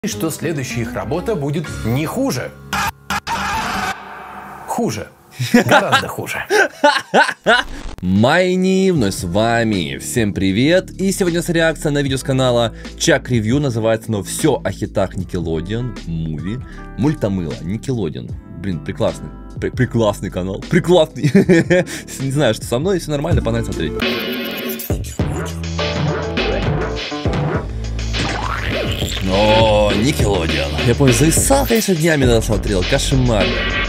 что следующая их работа будет не хуже. Хуже. Гораздо хуже. Майни, вновь с вами. Всем привет. И сегодня у нас реакция на видео с канала Чак Ревью. Называется оно «Все о хитах Nickelodeon Movie». Мультомыло. Nickelodeon. Блин, прекрасный. Прекрасный канал. Прекрасный. Не знаю, что со мной. Все нормально, погнали смотреть. О, Nickelodeon. Я помню, зависал, конечно, днями смотрел. Кошмар.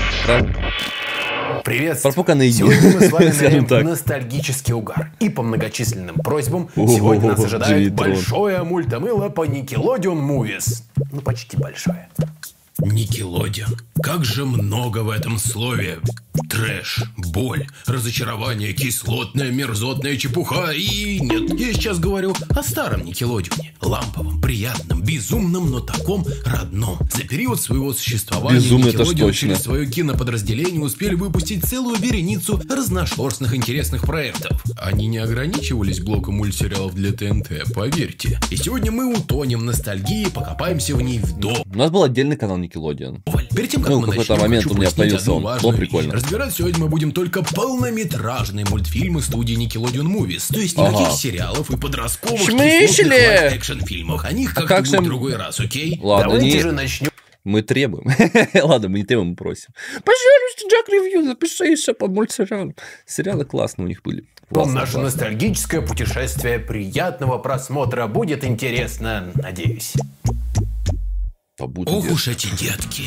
Привет! Пропуканный Сегодня мы с вами найдем ностальгический угар. И по многочисленным просьбам сегодня нас ожидает большое мультомыло по Nickelodeon Movies. Ну, почти большое. Nickelodeon. Как же много в этом слове. Трэш, боль, разочарование, кислотная, мерзотная чепуха. И нет, я сейчас говорю о старом Nickelodeon. Ламповом, приятном, безумном, но таком родном. За период своего существования Nickelodeon через свое киноподразделение успели выпустить целую вереницу разношерстных интересных проектов. Они не ограничивались блоком мультсериалов для ТНТ, поверьте. И сегодня мы утонем в ностальгии, покопаемся в ней вдоль. У нас был отдельный канал Nickelodeon. Перед тем, как мы начнем, момент у меня появился он. Было прикольно. Разбирать сегодня мы будем только полнометражные мультфильмы студии Nickelodeon Movies. То есть никаких сериалов и подростковых кислотных экшн-фильмов. О них как-то в другой раз, окей? Ладно, давайте же начнем. Мы требуем. Ладно, мы не требуем, мы просим. Пожалуйста, Чак Ревью, запишись по мультсериалам. Сериалы классные у них были. Наше ностальгическое путешествие. Приятного просмотра. Будет интересно, надеюсь. Ох уж эти детки.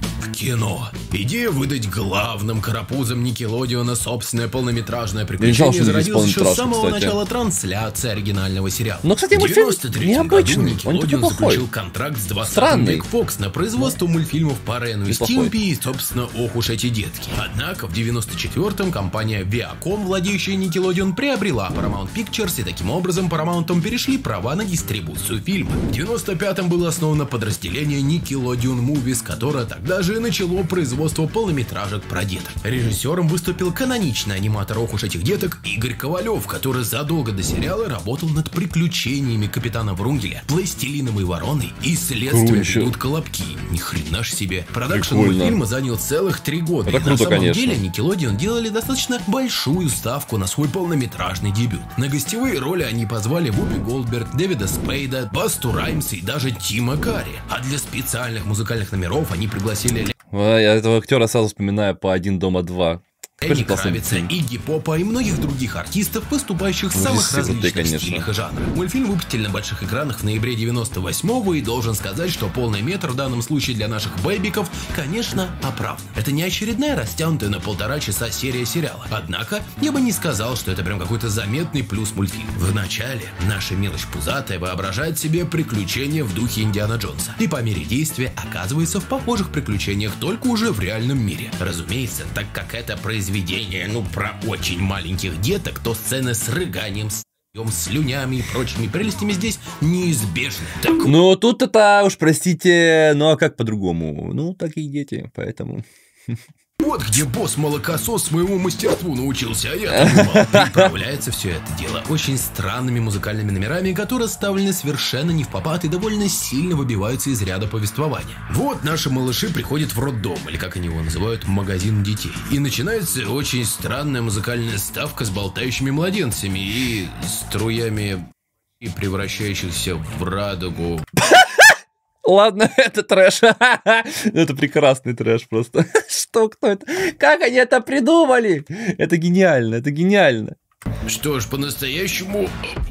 Кино. Идея выдать главным карапузом Никелодеона собственное полнометражное приключение зародилась еще с самого начала трансляции оригинального сериала. Но, кстати, мультфильм необычный. Nickelodeon заключил контракт с 20-м Big Fox на производство мультфильмов по Рену и Стимпи и, собственно, ох уж эти детки. Однако в 94-м компания Viacom, владеющая Nickelodeon, приобрела Paramount Pictures, и таким образом Paramount'ом перешли права на дистрибуцию фильма. В 95-м было основано подразделение Nickelodeon Movies, которое тогда же начало производство полнометражек про деток. Режиссером выступил каноничный аниматор ох уж этих деток Игорь Ковалев, который задолго до сериала работал над приключениями капитана Врунгеля, Пластилиновой вороной и следствием ведут колобки. Ни хрена ж себе. Продакшн мультфильма занял целых 3 года. И на самом деле Nickelodeon делали достаточно большую ставку на свой полнометражный дебют. На гостевые роли они позвали Вупи Голдберг, Дэвида Спейда, Басту Раймса и даже Тима Карри. А для специальных музыкальных номеров они пригласили я этого актера сразу вспоминаю по «Один дома 2». Энни Кравица, Игги Попа и многих других артистов, выступающих в самых различных стилях и жанрах. Мультфильм выпустили на больших экранах в ноябре 98-го, и должен сказать, что полный метр в данном случае для наших бэйбиков, конечно, оправдан. Это не очередная растянутая на 1,5 часа серия сериала. Однако, я бы не сказал, что это прям какой-то заметный плюс мультфильм. Вначале наша мелочь пузатая воображает себе приключения в духе Индиана Джонса, и по мере действия оказывается в похожих приключениях, только уже в реальном мире. Разумеется, так как это произведение, про очень маленьких деток, то сцены с рыганием, слюнями и прочими прелестями здесь неизбежны. Ну, тут это уж, простите, ну а как по-другому? Ну, такие дети, поэтому... Вот где босс-молокосос своему мастерству научился, а я думал, приправляется все это дело очень странными музыкальными номерами, которые ставлены совершенно не впопад и довольно сильно выбиваются из ряда повествования. Вот наши малыши приходят в роддом, или как они его называют, магазин детей. И начинается очень странная музыкальная ставка с болтающими младенцами и струями, и превращающихся в радугу. Ладно, это трэш. Это прекрасный трэш просто. Что, кто это? Как они это придумали? Это гениально, это гениально. Что ж, по-настоящему...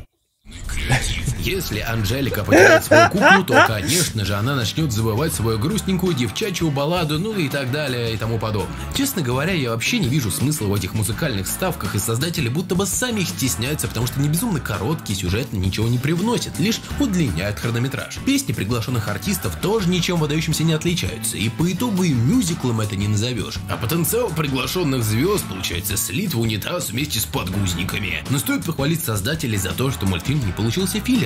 Если Анжелика потеряет свою куклу, то, конечно же, она начнет забывать свою грустненькую девчачью балладу, ну и так далее и тому подобное. Честно говоря, я вообще не вижу смысла в этих музыкальных вставках, и создатели будто бы сами их стесняются, потому что они безумно короткие, сюжетно ничего не привносят, лишь удлиняют хронометраж. Песни приглашенных артистов тоже ничем выдающимся не отличаются, и по итогу и мюзиклом это не назовешь. А потенциал приглашенных звезд, получается, слит в унитаз вместе с подгузниками. Но стоит похвалить создателей за то, что мультфильм не получился филлером.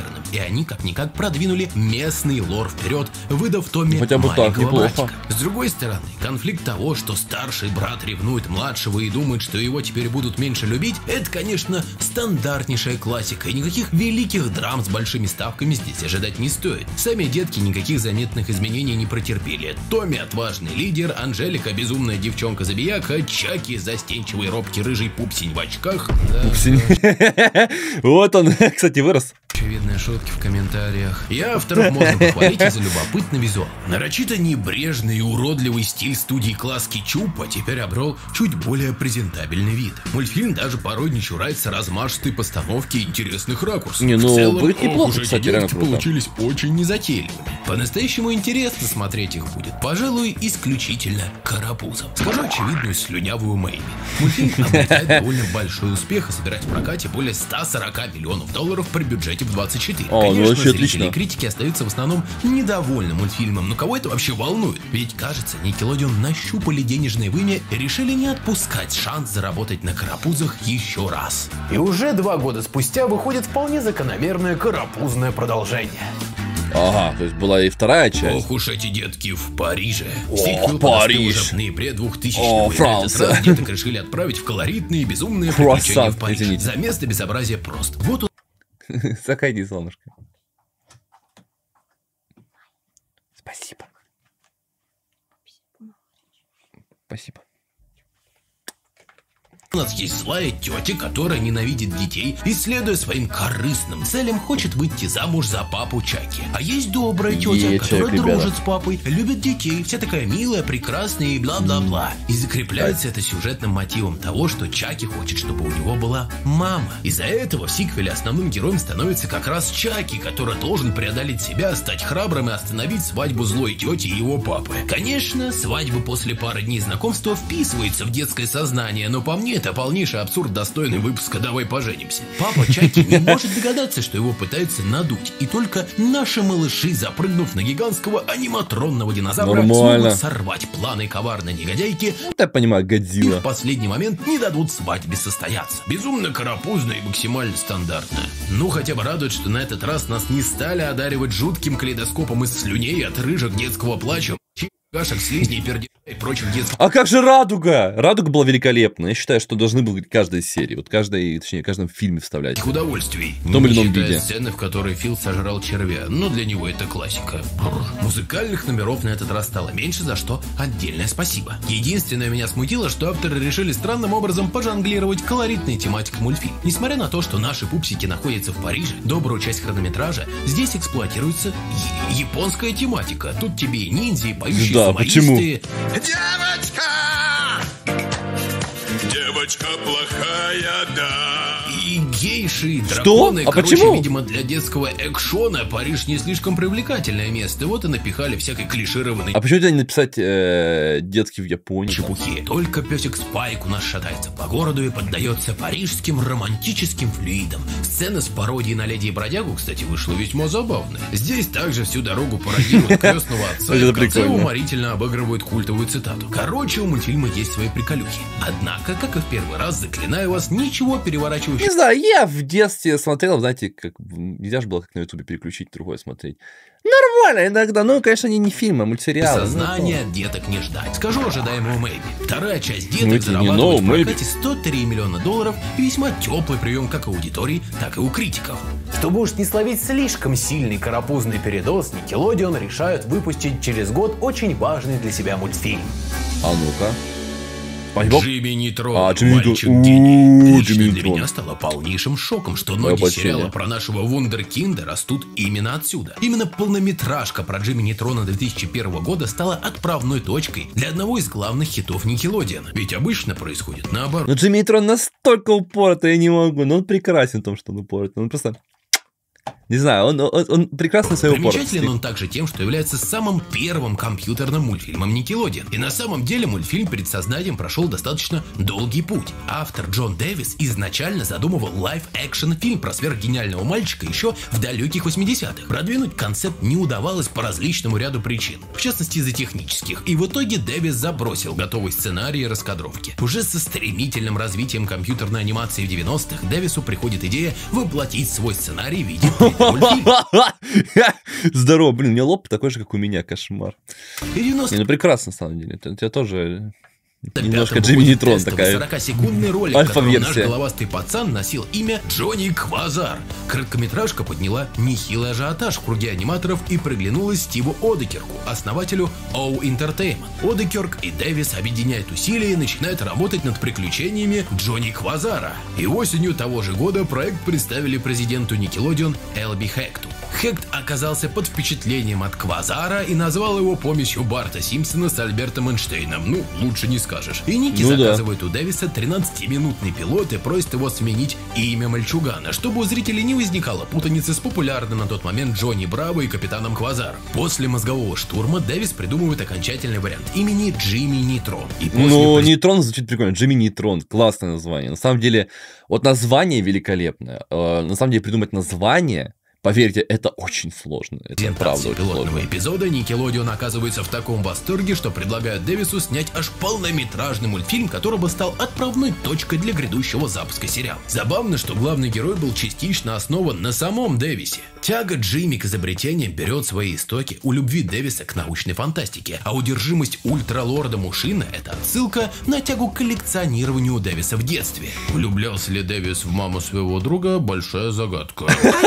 модерном, и они как-никак продвинули местный лор вперед, выдав Томми хотя бы так, маленького неплохо. братика. С другой стороны, конфликт того, что старший брат ревнует младшего и думает, что его теперь будут меньше любить, это, конечно, стандартнейшая классика, и никаких великих драм с большими ставками здесь ожидать не стоит. Сами детки никаких заметных изменений не претерпели. Томми отважный лидер, Анжелика безумная девчонка-забияка, Чаки застенчивый робкий рыжий пупсень в очках. Пупсень. Вот он, кстати, вырос. Очевидные шутки в комментариях. И авторов можно похвалить за любопытный визуал. Нарочито небрежный и уродливый стиль студии Класс Кетчупа теперь обрел чуть более презентабельный вид. Мультфильм даже порой не чурается размашистой постановки интересных ракурсов. Не, ну, в целом, будет неплохо, уже кстати, реально круто. получились очень незатейливыми. По-настоящему интересно смотреть их будет, пожалуй, исключительно карапузом. Скажу очевидную слюнявую Мэйби. Мультфильм обретает довольно большой успех и собирает в прокате более 140 миллионов долларов при бюджете в 24. О, Конечно, ну вообще зрители отлично. и критики остаются в основном недовольны мультфильмом, но кого это вообще волнует? Ведь, кажется, Nickelodeon нащупали денежное вымя и решили не отпускать шанс заработать на карапузах еще раз. И уже 2 года спустя выходит вполне закономерное карапузное продолжение. Ага, то есть была и вторая часть. Ох уж эти детки в Париже. О, Сиквел Париж. подоспел уже в ноябре 2000-го. О, И на этот Франция. раз деток решили отправить в колоритные безумные Круассан, приключения в Париж. извините. За место безобразия прост. Вот он. Заходи, солнышко. Спасибо. Спасибо. У нас есть злая тетя, которая ненавидит детей и, следуя своим корыстным целям, хочет выйти замуж за папу Чаки. А есть добрая тетя, которая ребята. дружит с папой, любит детей, вся такая милая, прекрасная и бла-бла-бла. И закрепляется это сюжетным мотивом того, что Чаки хочет, чтобы у него была мама. Из-за этого в сиквеле основным героем становится как раз Чаки, который должен преодолеть себя, стать храбрым и остановить свадьбу злой тети и его папы. Конечно, свадьба после пары дней знакомства вписывается в детское сознание, но по мне это полнейший абсурд, достойный выпуска «Давай поженимся». Папа Чаки не может догадаться, что его пытаются надуть, и только наши малыши, запрыгнув на гигантского аниматронного динозавра, Нормально. смогут сорвать планы коварной негодяйки, Я понимаю, и Годзилла. в последний момент не дадут свадьбе состояться. Безумно карапузно и максимально стандартно. Ну, хотя бы радует, что на этот раз нас не стали одаривать жутким калейдоскопом из слюней от рыжих детского плача, кашек, слизней, пердей и прочих детских. А как же Радуга? Радуга была великолепна. Я считаю, что должны были каждой серии, вот каждой, точнее, в каждом фильме вставлять. Удовольствий. В том или ином Не считая виде. сцены, в которой Фил сожрал червя, но для него это классика. Музыкальных номеров на этот раз стало меньше, за что отдельное спасибо. Единственное меня смутило, что авторы решили странным образом пожонглировать колоритной тематикой мультфильма. Несмотря на то, что наши пупсики находятся в Париже, добрую часть хронометража здесь эксплуатируется японская тематика. Тут тебе и ниндзя, и поющие Да, почему? Девочка! Девочка плохая, да. И гейши, и драконы. А Короче, почему? видимо, для детского экшона Париж не слишком привлекательное место. Вот и напихали всякой клишированной А почему тебе не написать детский в Японии? чепухи. Только песик Спайк у нас шатается по городу и поддается парижским романтическим флюидам. Сцена с пародией на Леди и Бродягу, кстати, вышла весьма забавная. Здесь также всю дорогу пародируют крестного отца и Это в конце прикольно. уморительно обыгрывают культовую цитату. Короче, у мультфильма есть свои приколюхи. Однако, как и в первый раз, заклинаю вас, ничего переворачивающего Не знаю, я в детстве смотрел, знаете, как нельзя же было как на ютубе переключить, другое смотреть. Нормально иногда, ну, конечно, не фильмы, а мультсериалы. сознания от деток не ждать. Скажу ожидаемого Мэйби. Вторая часть Ну, деток это не зарабатывает новый в Мэйби. прокате 103 миллиона долларов и весьма теплый прием как аудитории, так и у критиков. Чтобы уж не словить слишком сильный карапузный передоз, Nickelodeon решают выпустить через год очень важный для себя мультфильм. А ну-ка. Спанч Боб? Джимми Нейтрон, А, Джимми Нейтрон. мальчик-гений. Лично Джимми для Нейтрон. меня стало полнейшим шоком, что Мое ноги почтение. сериала про нашего вундеркинда растут именно отсюда. Именно полнометражка про Джимми Нейтрона 2001 года стала отправной точкой для одного из главных хитов Nickelodeon. Ведь обычно происходит наоборот. Ну, Джимми Нейтрон настолько упоротый, я не могу. Но он прекрасен в том, что он упоротый. Он просто... Не знаю, он прекрасно в своей упоротости. Примечателен он также тем, что является самым первым компьютерным мультфильмом Nickelodeon. И на самом деле мультфильм перед созданием прошел достаточно долгий путь. Автор Джон Дэвис изначально задумывал лайв-экшн фильм про сверхгениального мальчика еще в далеких 80-х. Продвинуть концепт не удавалось по различному ряду причин, в частности из-за технических. И в итоге Дэвис забросил готовый сценарий и раскадровки. Уже со стремительным развитием компьютерной анимации в 90-х Дэвису приходит идея воплотить свой сценарий в виде Здорово, блин, у меня лоб такой же, как у меня, кошмар. И 90... Ну прекрасно, на самом деле. У тебя тоже немножко Джимми Нейтрон такая. 40-секундный ролик, в котором наш альфа-версия. головастый пацан носил имя Джонни Квазар. Короткометражка подняла нехилый ажиотаж в круге аниматоров и приглянулась Стиву Одекерку, основателю OU Entertainment. Одекерк и Дэвис объединяют усилия и начинают работать над приключениями Джонни Квазара. И осенью того же года проект представили президенту Nickelodeon Элби Хекту. Хект оказался под впечатлением от Квазара и назвал его помесью Барта Симпсона с Альбертом Эйнштейном. Ну, лучше не скажешь. И Ники заказывает у Дэвиса 13-минутный пилот и просит его сменить имя мальчугана, чтобы у зрителей не возникало путаницы с популярным на тот момент Джонни Браво и капитаном Квазаром. После мозгового штурма Дэвис придумывает окончательный вариант имени Джимми Нейтрон. Ну, Нейтрон звучит прикольно. Джимми Нейтрон. Классное название. На самом деле, вот название великолепное. На самом деле, придумать название... Поверьте, это очень сложно. Это правда очень пилотного сложно. эпизода Nickelodeon оказывается в таком восторге, что предлагают Дэвису снять аж полнометражный мультфильм, который бы стал отправной точкой для грядущего запуска сериала. Забавно, что главный герой был частично основан на самом Дэвисе. Тяга Джимми к изобретениям берет свои истоки у любви Дэвиса к научной фантастике, а удержимость ультралорда Мушина – это отсылка на тягу к коллекционированию у Дэвиса в детстве. Влюблялся ли Дэвис в маму своего друга – большая загадка.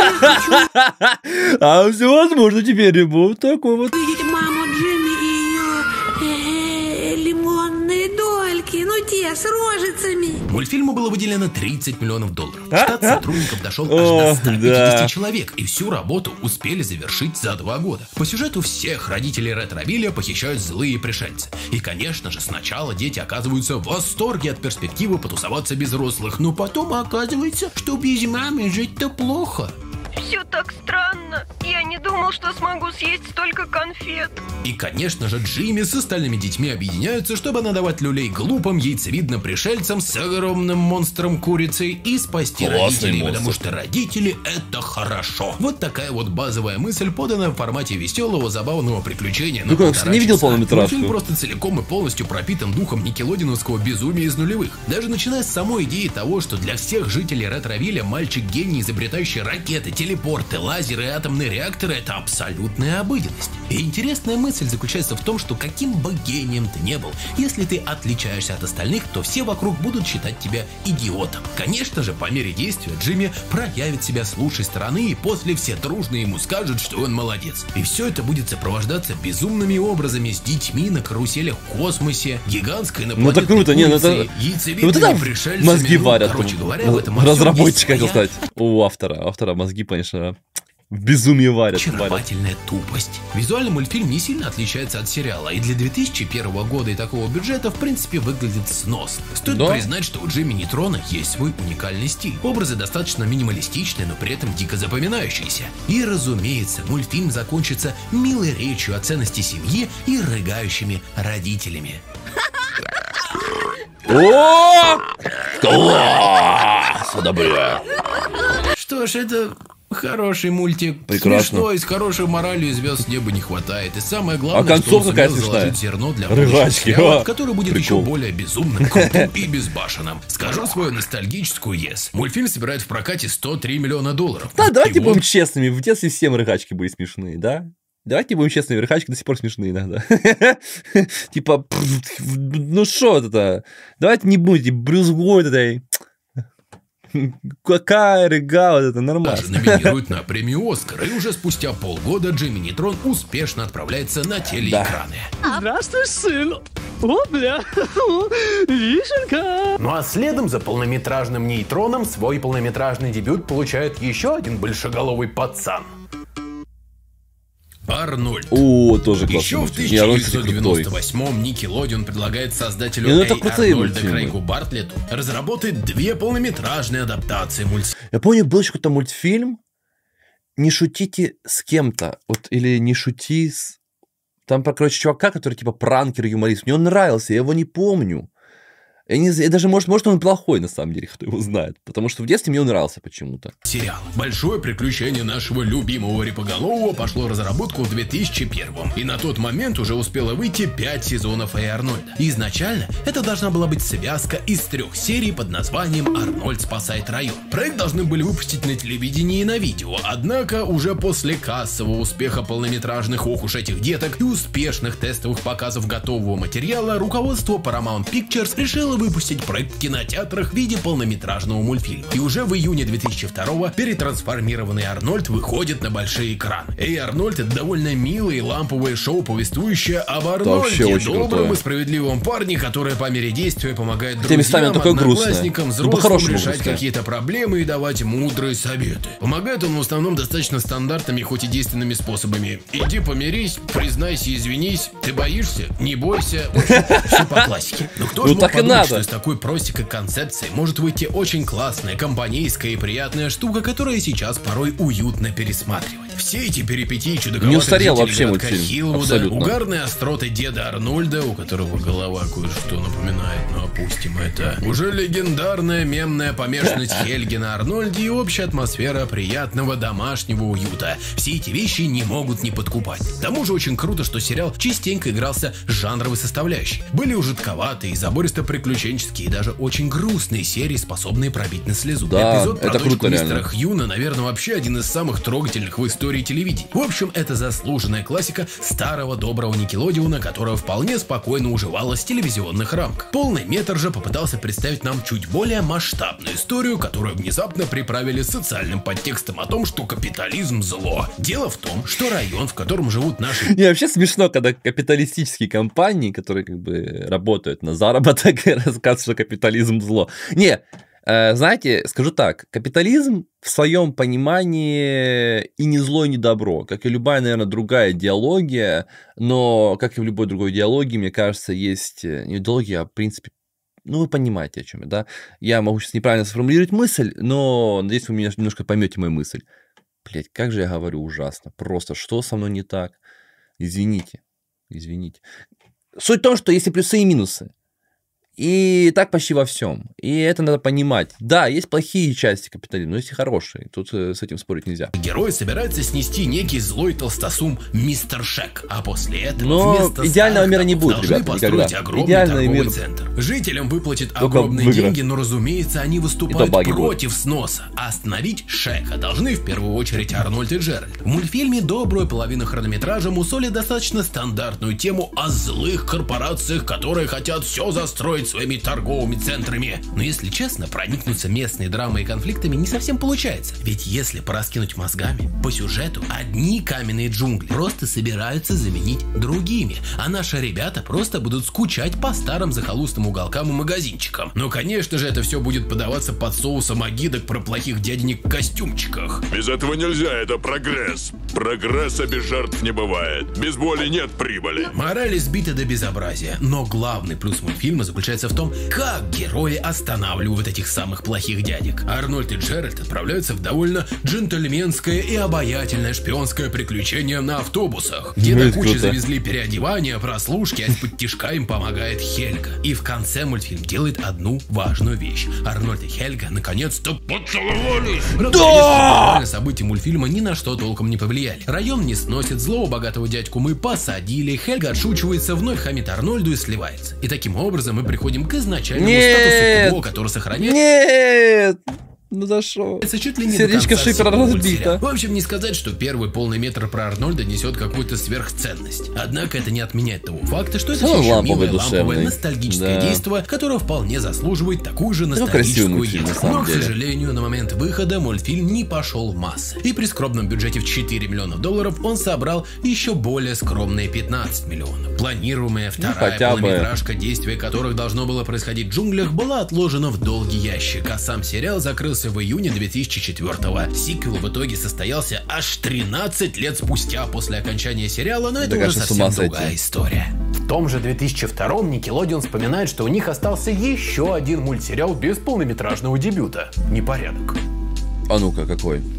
А все возможно теперь вот такой вот. Видите маму Джимми и ее лимонные дольки, ну те с рожицами. Мультфильму было выделено $30 миллионов. Штат сотрудников дошел аж до 150 человек, и всю работу успели завершить за 2 года. По сюжету всех родителей Ретровилля похищают злые пришельцы. И, конечно же, сначала дети оказываются в восторге от перспективы потусоваться без взрослых, но потом оказывается, что без мамы жить-то плохо. Все так странно. Я не думал, что смогу съесть столько конфет. И, конечно же, Джимми с остальными детьми объединяются, чтобы надавать люлей глупым яйцевидным пришельцам с огромным монстром курицей и спасти родителей, потому что родители — это хорошо. Вот такая вот базовая мысль, поданная в формате веселого, забавного приключения. Ну как, не видел полнометражку? Фильм просто целиком и полностью пропитан духом никелодиновского безумия из нулевых. Даже начиная с самой идеи того, что для всех жителей Ретровилля мальчик-гений, изобретающий ракеты, телепорты, лазеры и атомные реакторы — это абсолютная обыденность. И интересная мысль заключается в том, что каким бы гением ты не был, если ты отличаешься от остальных, то все вокруг будут считать тебя идиотом. Конечно же, по мере действия Джимми проявит себя с лучшей стороны, и после все дружно ему скажут, что он молодец. И все это будет сопровождаться безумными образами с детьми на каруселях в космосе, гигантской инопланетной это круто, яйцевидными пришельцами. Мозги варят. Короче говоря, в этом разработчик, хотел сказать. У автора мозги, конечно, в безумии варят. Очаровательная тупость. Визуально мультфильм не сильно отличается от сериала, и для 2001 года и такого бюджета в принципе выглядит сносно. Стоит признать, что у Джимми Нейтрона есть свой уникальный стиль. Образы достаточно минималистичные, но при этом дико запоминающиеся. И разумеется, мультфильм закончится милой речью о ценности семьи и рыгающими родителями. О! Класс! Одобряю. Что ж, это хороший мультик. Прекрасно. Смешной, с хорошей моралью, и звезд с неба не хватает. И самое главное, концовка что он какая сумел смешная. заложить зерно для Рыгачки, сериала, который будет прикол. еще более безумным, крутым и безбашенным. Скажу свою ностальгическую yes. Мультфильм собирает в прокате $103 миллиона. Да, давайте будем честными. В детстве все рыгачки были смешные, да? Давайте будем честными, рыгачки до сих пор смешные иногда. Типа, ну что это? Давайте не будете брюзгой этой. Какая рыга, вот это нормально. Даже номинируют на премию Оскар, и уже спустя полгода Джимми Нейтрон успешно отправляется на телеэкраны. Здравствуй, сын. О, бля, вишенка. Ну а следом за полнометражным Нейтроном свой полнометражный дебют получает еще один большеголовый пацан. Арнольд. О, тоже классный. Еще в мультик. 1998-м Nickelodeon предлагает создателю Арнольда Крейгу Бартлетту разработать 2 полнометражные адаптации мультфильма. Я помню, был еще какой-то мультфильм «Не шутите с кем-то». Вот, или «Не шути с...» Там, короче, чувака, который типа пранкер, юморист. Мне он нравился, я его не помню. Я даже, может, он плохой, на самом деле, кто его знает. Потому что в детстве мне он нравился почему-то. Сериал «Большое приключение нашего любимого Рипоголового» пошло в разработку в 2001-м. И на тот момент уже успело выйти 5 сезонов Эй Арнольда. Изначально это должна была быть связка из 3 серий под названием «Арнольд спасает район». Проект должны были выпустить на телевидении и на видео. Однако уже после кассового успеха полнометражных «Ох уж этих деток» и успешных тестовых показов готового материала, руководство Paramount Pictures решило выпустить проект в кинотеатрах в виде полнометражного мультфильма. И уже в июне 2002-го перетрансформированный Арнольд выходит на большие экраны. Эй Арнольд — это довольно милое и ламповое шоу, повествующее об Арнольде, добром и справедливом парне, который по мере действия помогает друзьям, одноклассникам, взрослым решать какие-то проблемы и давать мудрые советы. Помогает он в основном достаточно стандартными, хоть и действенными способами. Иди помирись, признайся, извинись, ты боишься? Не бойся. Все по классике. Но кто же мог подумать, что из такой простенькой концепции может выйти очень классная, компанейская и приятная штука, которая сейчас порой уютно пересматривать. Все эти перипетии чудаковатых жителей городка Хиллвуда, угарные остроты деда Арнольда, у которого голова кое-что напоминает, но опустим это. Уже легендарная мемная помешанность Хельги на Арнольде и общая атмосфера приятного домашнего уюта. Все эти вещи не могут не подкупать. К тому же очень круто, что сериал частенько игрался с жанровой составляющей. Были жутковатые, забористо-приключенческие и даже очень грустные серии, способные пробить на слезу. Да, эпизод про это дочку круто, мистера реально. Хьюна, наверное, вообще один из самых трогательных в истории телевидения. В общем, это заслуженная классика старого доброго Никелодеона, которая вполне спокойно уживалась в телевизионных рамках. Полный метр же попытался представить нам чуть более масштабную историю, которую внезапно приправили социальным подтекстом о том, что капитализм зло. Дело в том, что район, в котором живут наши... Не, вообще смешно, когда капиталистические компании, которые как бы работают на заработок, рассказывают, что капитализм зло. Не, знаете, скажу так, капитализм в своем понимании и не зло, и не добро, как и любая, наверное, другая идеология, но, как и в любой другой идеологии, мне кажется, есть не идеология, а в принципе, ну, вы понимаете, о чем я, да? Я могу сейчас неправильно сформулировать мысль, но надеюсь, вы меня немножко поймете мою мысль. Блять, как же я говорю ужасно. Просто что со мной не так? Извините. Суть в том, что есть и плюсы, и минусы. И так почти во всем. И это надо понимать. Да, есть плохие части капитализма, но есть и хорошие. Тут с этим спорить нельзя. Герой собирается снести некий злой толстосум мистер Шек. А после этого но вместо идеального мира не будет, должны ребята, построить никогда. огромный Идеальный торговый мир центр. Жителям выплатят огромные деньги, но, разумеется, они выступают против сноса. А остановить Шека должны в первую очередь Арнольд и Джеральд. В мультфильме добрую половину хронометража мусолит достаточно стандартную тему о злых корпорациях, которые хотят все застроить своими торговыми центрами. Но если честно, проникнуться местной драмой и конфликтами не совсем получается. Ведь если пораскинуть мозгами, по сюжету одни каменные джунгли просто собираются заменить другими, а наши ребята просто будут скучать по старым захолустным уголкам и магазинчикам. Но, конечно же, это все будет подаваться под соусом агидок про плохих дяденек в костюмчиках. Без этого нельзя, это прогресс. Прогресса без жертв не бывает. Без боли нет прибыли. Мораль избита до безобразия, но главный плюс мультфильма заключается в том, как герои останавливают этих самых плохих дядек. Арнольд и Джеральд отправляются в довольно джентльменское и обаятельное шпионское приключение на автобусах, где до кучи завезли переодевания, прослушки, а из-под тишка им помогает Хельга. И в конце мультфильм делает одну важную вещь. Арнольд и Хельга наконец-то поцеловались! Да! События мультфильма ни на что толком не повлияли. Район не сносит, злого богатого дядьку мы посадили, Хельга отшучивается, вновь хамит Арнольду и сливается. И таким образом мы приходим к изначальному статусу кво, который сохраняет... Нет! Ну за шо? Чуть ли не сердечко Шипера разбито. В общем, не сказать, что первый полный метр про Арнольда несет какую-то сверхценность. Однако это не отменяет того факта, что это все еще милое, ламповое, ностальгическое действо, которое вполне заслуживает такую же ностальгическую еду. Но, к сожалению, на момент выхода мультфильм не пошел в массы. И при скромном бюджете в $4 миллиона он собрал еще более скромные 15 миллионов. Планируемая вторая полнометражка, действие которых должно было происходить в джунглях, была отложена в долгий ящик, а сам сериал закрылся в июне 2004-го. Сиквел в итоге состоялся аж 13 лет спустя после окончания сериала, но это уже совсем другая история. В том же 2002-м Nickelodeon вспоминает, что у них остался еще один мультсериал без полнометражного дебюта. Непорядок. А ну-ка, какой?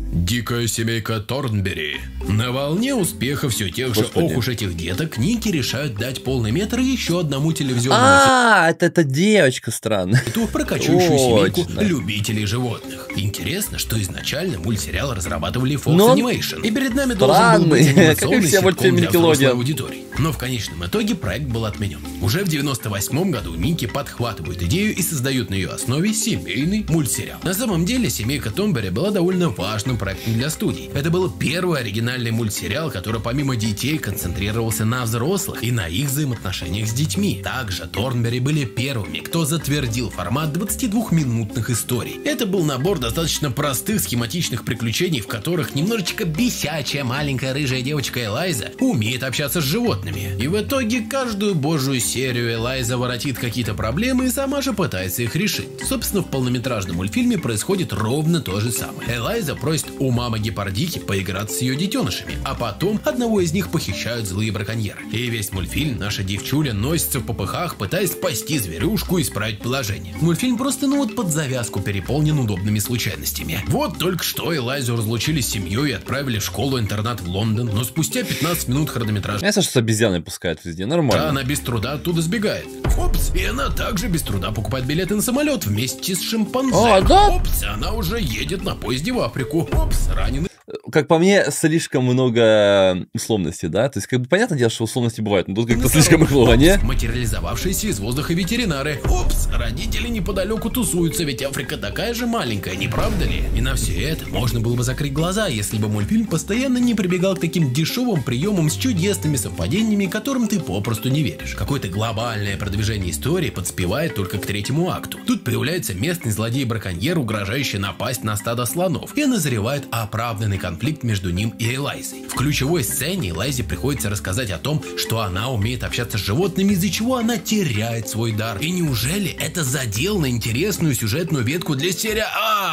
Дикая семейка Торнберри. На волне успеха все тех же «Ох уж этих деток» Ники решают дать полный метр еще одному телевизионному это девочка странная. про кочующую семейку любителей животных. Интересно, что изначально мультсериал разрабатывали Fox Animation. И перед нами должен был быть анимационный ситком для взрослой аудитории. Но в конечном итоге проект был отменен. Уже в 98 году Ники подхватывают идею и создают на ее основе семейный мультсериал. На самом деле семейка Торнберри была довольно важным проектом для студии. Это был первый оригинальный мультсериал, который помимо детей концентрировался на взрослых и на их взаимоотношениях с детьми. Также Торнберри были первыми, кто затвердил формат 22-минутных историй. Это был набор достаточно простых схематичных приключений, в которых немножечко бесячая маленькая рыжая девочка Элайза умеет общаться с животными. И в итоге каждую божью серию Элайза воротит какие-то проблемы и сама же пытается их решить. Собственно, в полнометражном мультфильме происходит ровно то же самое. Элайза просит у мамы гепардихи поиграться с ее детенышами, а потом одного из них похищают злые браконьеры. И весь мультфильм наша девчуля носится в попыхах, пытаясь спасти зверюшку и исправить положение. Мультфильм просто под завязку переполнен удобными случайностями. Вот только что Элайзу разлучили с семьей и отправили в школу-интернат в Лондон, но спустя 15 минут хронометража... Я слышу, что обезьяны пускают везде, нормально. Да, она без труда оттуда сбегает. Опс, и она также без труда покупает билеты на самолет вместе с шимпанзе. Опс, она уже едет на поезде в Африку. Опс, раненый. Как по мне, слишком много условностей, да? То есть, как бы, понятное дело, что условности бывают, но тут как-то слишком их много, не? Материализовавшиеся из воздуха ветеринары. Опс, родители неподалеку тусуются, ведь Африка такая же маленькая, не правда ли? И на все это можно было бы закрыть глаза, если бы мультфильм постоянно не прибегал к таким дешевым приемам с чудесными совпадениями, которым ты попросту не веришь. Какое-то глобальное продвижение истории подспевает только к третьему акту. Тут появляется местный злодей-браконьер, угрожающий напасть на стадо слонов, и назревает оправданный конфликт между ним и Элайзой. В ключевой сцене Элайзе приходится рассказать о том, что она умеет общаться с животными, из-за чего она теряет свой дар. И неужели это задел на интересную сюжетную ветку для сериала?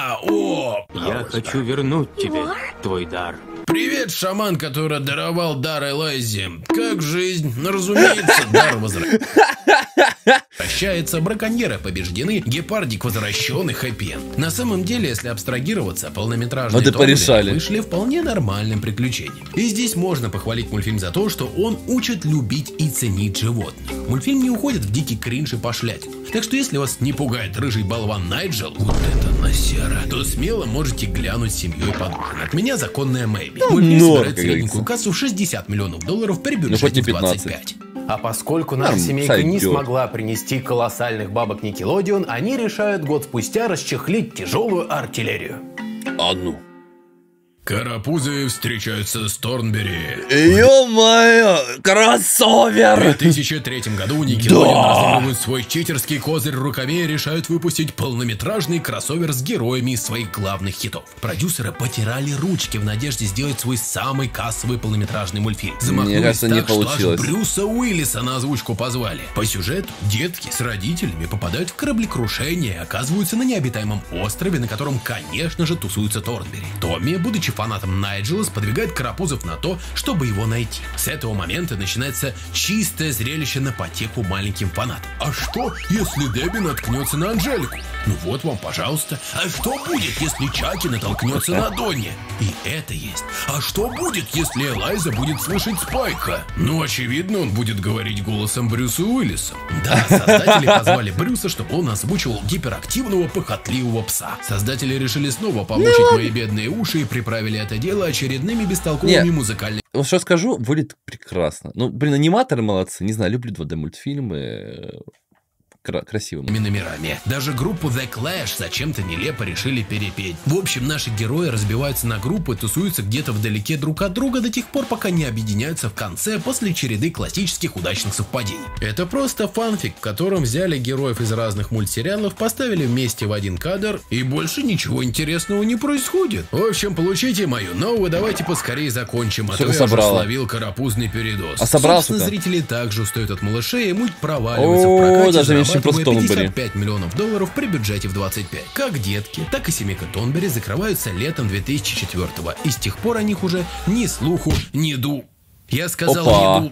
Я хочу вернуть тебе твой дар. Привет, шаман, который даровал дар Элайзе. Как жизнь? Разумеется, дар возвращается, браконьеры побеждены, гепардик возвращен и хэппи-энд. На самом деле, если абстрагироваться, полнометражные Торнберри вышли вполне нормальным приключением. И здесь можно похвалить мультфильм за то, что он учит любить и ценить животных. Мультфильм не уходит в дикий кринж и пошлятину. Так что если вас не пугает рыжий болван Найджел, вот это насера, то смело можете глянуть с семьей под ужин. От меня законная Мэйби. Мультфильм собирает средненькую кассу в $60 миллионов при бюджете 25. А поскольку наша семейка не смогла принести колоссальных бабок Никелодеон, они решают год спустя расчехлить тяжелую артиллерию. Карапузы встречаются с Торнберри. Ё-моё, кроссовер! В 2003 году Никелодеон разыгрывают свой читерский козырь в рукаве и решают выпустить полнометражный кроссовер с героями из своих главных хитов. Продюсеры потирали ручки в надежде сделать свой самый кассовый полнометражный мультфильм. Мне кажется, не получилось. Аж Брюса Уиллиса на озвучку позвали. По сюжету детки с родителями попадают в кораблекрушение и оказываются на необитаемом острове, на котором, конечно же, тусуются Торнберри. Томми, будучи фанатом Найджела, сподвигает карапузов на то, чтобы его найти. С этого момента начинается чистое зрелище на потеху маленьким фанатам. А что, если Дебби наткнется на Анжелику? Ну вот вам, пожалуйста. А что будет, если Чаки натолкнется на Донни? И это есть. А что будет, если Элайза будет слышать Спайка? Ну, очевидно, он будет говорить голосом Брюса Уиллиса. Да, создатели позвали Брюса, чтобы он озвучивал гиперактивного, похотливого пса. Создатели решили снова помучить мои бедные уши и приправили это дело очередными бестолковыми музыкальными. Вот что скажу, выглядит прекрасно. Ну, блин, аниматоры молодцы. Не знаю, люблю 2D мультфильмы. Красивыми номерами. Даже группу The Clash зачем-то нелепо решили перепеть. В общем, наши герои разбиваются на группы, тусуются где-то вдалеке друг от друга до тех пор, пока не объединяются в конце после череды классических удачных совпадений. Это просто фанфик, в котором взяли героев из разных мультсериалов, поставили вместе в один кадр, и больше ничего интересного не происходит. В общем, получите мою новую, давайте поскорее закончим, а то я уже словил карапузный передоз. Собственно, зрители также устают от малышей, и мульт проваливается в прокате. $55 миллионов при бюджете в 25. Как детки, так и семейка Торнберри закрываются летом 2004-го, и с тех пор о них уже ни слуху, ни ду. Я сказал еду.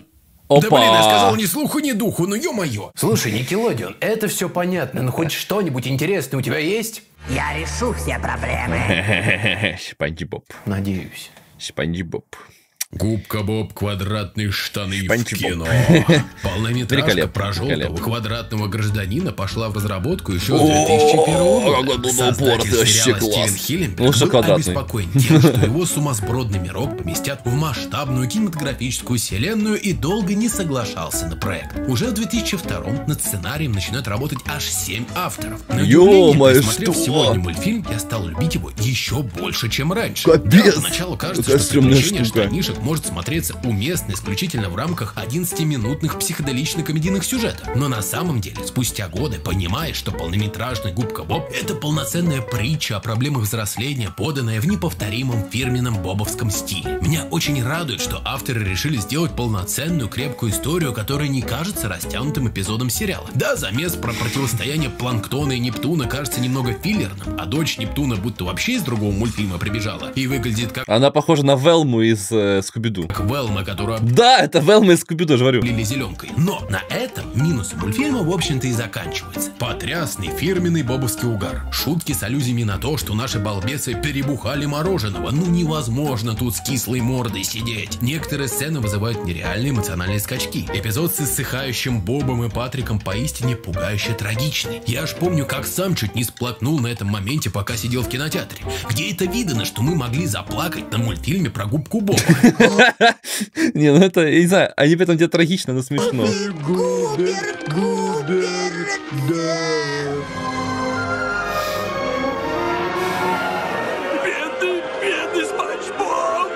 Опа. Да блин, я сказал ни слуху, ни духу, ну ё-моё. Слушай, Никелодеон, это все понятно, но хоть что-нибудь интересное у тебя есть? Я решу все проблемы. Спанч Боб. Надеюсь. Спанч Боб. Губка Боб, квадратные штаны в кино. Полнометражка про желтого квадратного гражданина пошла в разработку еще с 2001 года. Создатель сериала Стивен Хилленберг был обеспокоен тем, что его сумасбродный мирок поместят в масштабную кинематографическую вселенную, и долго не соглашался на проект. Уже в 2002 над сценарием начинают работать аж 7 авторов. На удивление, посмотрев сегодня мультфильм, я стал любить его еще больше, чем раньше. Капец! Поначалу кажется, что приключение штанишек может смотреться уместно исключительно в рамках 11-минутных психоделично-комедийных сюжетов. Но на самом деле, спустя годы, понимаешь, что полнометражный Губка Боб — это полноценная притча о проблемах взросления, поданная в неповторимом фирменном бобовском стиле. Меня очень радует, что авторы решили сделать полноценную крепкую историю, которая не кажется растянутым эпизодом сериала. Да, замес про противостояние Планктона и Нептуна кажется немного филлерным, а дочь Нептуна будто вообще из другого мультфильма прибежала и выглядит как... Она похожа на Велму из Скуби-Ду. Велма, которая... Да, это Велма из Скуби-Ду, говорю. Лили зеленкой. Но на этом минусы мультфильма, в общем-то, и заканчиваются. Потрясный фирменный бобовский угар. Шутки с аллюзиями на то, что наши балбесы перебухали мороженого. Ну невозможно тут с кислой мордой сидеть. Некоторые сцены вызывают нереальные эмоциональные скачки. Эпизод с иссыхающим Бобом и Патриком поистине пугающе трагичный. Я аж помню, как сам чуть не сплакнул на этом моменте, пока сидел в кинотеатре. Где это видно, что мы могли заплакать на мультфильме про Губку Боба? Не, ну это, я не знаю, они поэтому где-то трагично, но смешно. Губер, да. Бедный Спанч Боб!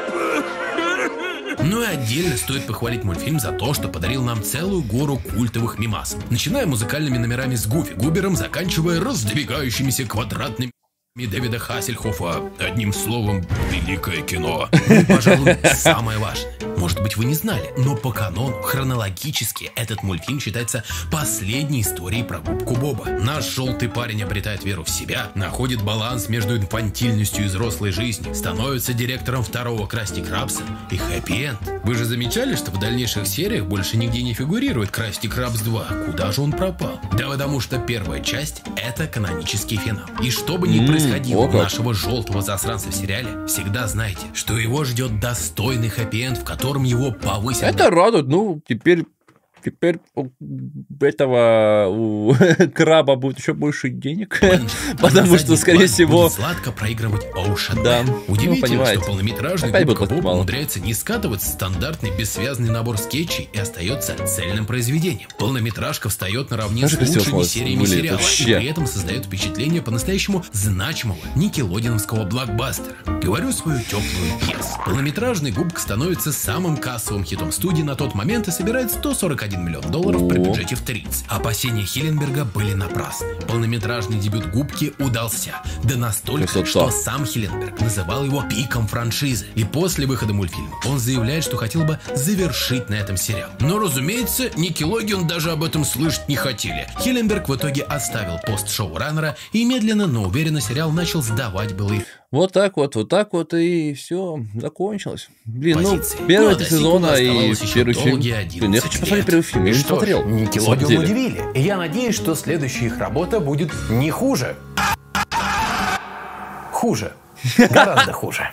Ну и отдельно стоит похвалить мультфильм за то, что подарил нам целую гору культовых мемасов. Начиная музыкальными номерами с Гуфи Губером, заканчивая раздвигающимися квадратными Дэвида Хассельхофа. Одним словом, великое кино. Ну, пожалуй, самое важное. Может быть, вы не знали, но по канону, хронологически, этот мультфильм считается последней историей про Губку Боба. Наш желтый парень обретает веру в себя, находит баланс между инфантильностью и взрослой жизнью, становится директором второго Красти Крабса и хэппи-энд. Вы же замечали, что в дальнейших сериях больше нигде не фигурирует Красти Крабс 2? Куда же он пропал? Да потому что первая часть — это канонический финал. И что бы ни происходило у нашего желтого засранца в сериале, всегда знайте, что его ждет достойный хэппи-энд, в котором его повысят. Это радует. Ну, теперь у этого у краба будет еще больше денег, потому что, скорее всего... сладко проигрывать Ocean. Да. Удивительно, что полнометражный Губка Боб умудряется не скатывать стандартный бессвязный набор скетчей и остается цельным произведением. Полнометражка встает наравне с лучшими сериями сериала и при этом создает впечатление по-настоящему значимого никелодеоновского блокбастера. Говорю свою теплую пьесу. Полнометражный Губка становится самым кассовым хитом студии на тот момент и собирает $141 миллион при бюджете в 30. Опасения Хилленберга были напрасны. Полнометражный дебют Губки удался. Да настолько, что сам Хилленберг называл его пиком франшизы. И после выхода мультфильма он заявляет, что хотел бы завершить на этом сериал. Но, разумеется, Никелодеон даже об этом слышать не хотели. Хилленберг в итоге оставил пост шоураннера, и медленно, но уверенно сериал начал сдавать былые. Вот так вот, и все, закончилось. Блин, первый сезона и первый фильм. Блин, я хочу посмотреть первый фильм, я не смотрел. Никелодеон удивили, и я надеюсь, что следующая их работа будет не хуже. Хуже. Гораздо хуже.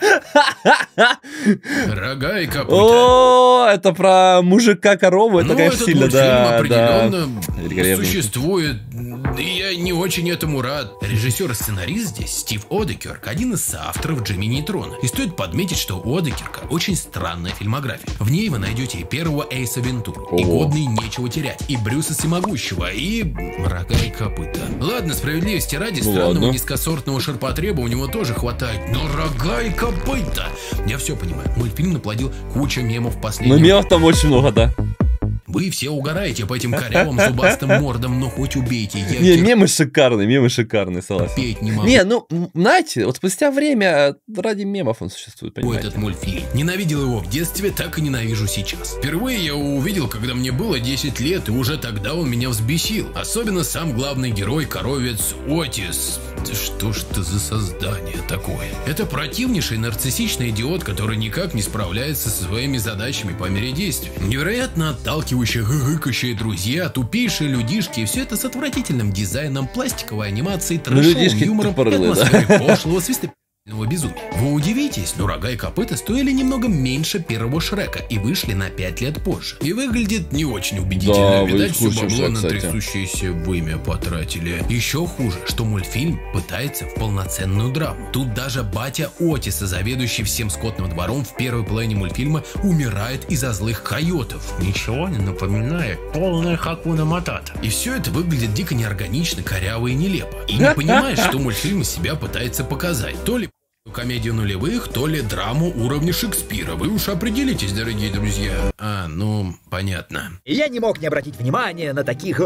Рога и копыта. О, это про мужика-корову, это, конечно, сильно, да. Определенно существует, и я не очень этому рад. Режиссер и сценарист здесь Стив Одекерк, один из соавторов Джимми Нейтрона. И стоит подметить, что у Одекерка очень странная фильмография. В ней вы найдете и первого Эйса Вентуру, и годный Нечего терять, и Брюса Всемогущего, и Рога и копыта. Ладно, справедливости ради, странного низкосортного ширпотреба у него тоже хватает. Но Рога и копыта! Я все понимаю, мультфильм наплодил кучу мемов в последнем. Но мемов там очень много, да. Вы все угораете по этим корявым зубастым мордам, но хоть убейте. Не, мемы шикарные, согласен. Петь не могу. Не, ну, знаете, вот спустя время ради мемов он существует, понимаете? Этот мультфильм. Ненавидел его в детстве, так и ненавижу сейчас. Впервые я его увидел, когда мне было 10 лет, и уже тогда он меня взбесил. Особенно сам главный герой, коровец Отис. Что ж это за создание такое? Это противнейший нарциссичный идиот, который никак не справляется со своими задачами по мере действия. Невероятно отталкивающие, гыкающие друзья, тупейшие людишки, и все это с отвратительным дизайном, пластиковой анимацией, трэшовым юмором и атмосферой пошлого свистопения. Безумия. Вы удивитесь, но «Рога и копыта» стоили немного меньше первого Шрека и вышли на 5 лет позже. И выглядит не очень убедительно. Да, видать, всю бабло Шрек, на кстати. трясущееся вымя потратили. Еще хуже, что мультфильм пытается в полноценную драму. Тут даже батя Отиса, заведующий всем скотным двором, в первой половине мультфильма умирает из-за злых койотов. Ничего не напоминает полная Хакуна Матата. И все это выглядит дико неорганично, коряво и нелепо. И не понимаешь, что мультфильм из себя пытается показать. То ли комедию нулевых, то ли драму уровня Шекспира. Вы уж определитесь, дорогие друзья. Ну, понятно. Я не мог не обратить внимания на таких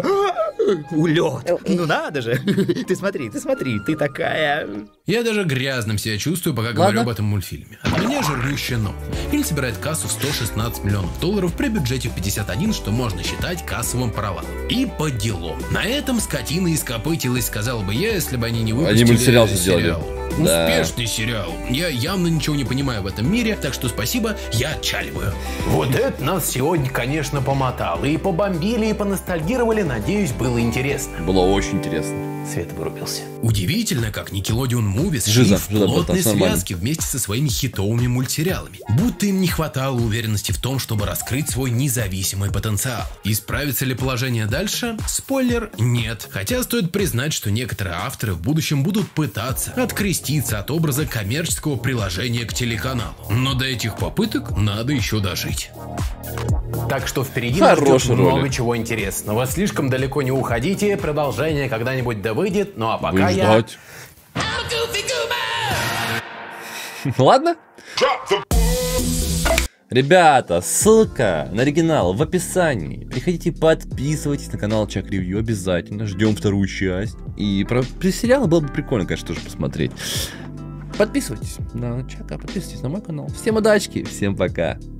улет. Ну надо же. Ты смотри, ты такая... Я даже грязным себя чувствую, пока говорю об этом мультфильме. От меня жирнющее но. Фильм собирает кассу в $116 миллионов при бюджете в 51, что можно считать кассовым провалом. И по делам. На этом скотина ископытилась, сказал бы я, если бы они не выпустили мультсериал сделали. Успешный сериал. Я явно ничего не понимаю в этом мире, так что спасибо, я отчаливаю. Вот это нас сегодня, конечно, помотало. И побомбили, и поностальгировали. Надеюсь, было интересно. Было очень интересно. Свет вырубился. Удивительно, как Nickelodeon Movies шли в плотной связке вместе со своими хитовыми мультсериалами. Будто им не хватало уверенности в том, чтобы раскрыть свой независимый потенциал. И справится ли положение дальше? Спойлер – нет. Хотя стоит признать, что некоторые авторы в будущем будут пытаться откреститься от образа коммерческого приложения к телеканалу. Но до этих попыток надо еще дожить. Так что впереди нас ждет много чего интересного. Слишком далеко не уходите, продолжение когда-нибудь да выйдет. Ну а пока я... Ладно? Ребята, ссылка на оригинал в описании. Приходите, подписывайтесь на канал Чак Ревью обязательно. Ждем вторую часть. И про сериалы было бы прикольно, конечно, тоже посмотреть. Подписывайтесь на Чака, подписывайтесь на мой канал. Всем удачки, всем пока.